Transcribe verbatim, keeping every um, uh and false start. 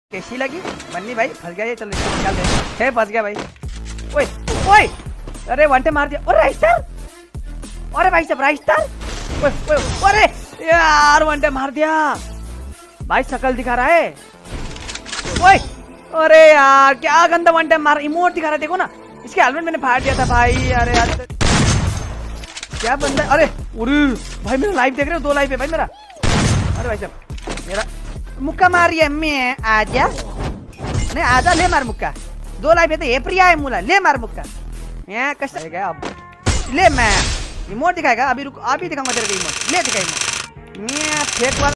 कैसी लगी बन्नी भाई? फंस गया ये, चल निकाल दे। है फंस गया भाई। ओए ओए, अरे वनटे मार दिया। और राइस्टर, अरे भाई साहब राइस्टर, ओए ओए, अरे यार वनटे मार दिया भाई, शकल दिखा रहा है। ओए अरे यार क्या गंदा वनटे मार, इमोट दिखा रहा है, देखो ना इसके हेलमेट मैंने फाड़ दिया था भाई। अरे यार क्या बंदा, अरे अरे भाई मेरा लाइव देख रहे हो? दो लाइव है भाई मेरा। अरे भाई साहब मेरा मुक्का मार रही है मैं, आजा नहीं आजा, ले मार मुक्का। दो लाइफ है, ये प्रिया है मुला, ले मार मुक्का। यहाँ कैसा है अब, ले मैं इमोट दिखाएगा अभी, रुक अभी दिखाऊंगा तेरे को इमोट, ले दिखाई इमोट। मैं फेक वाला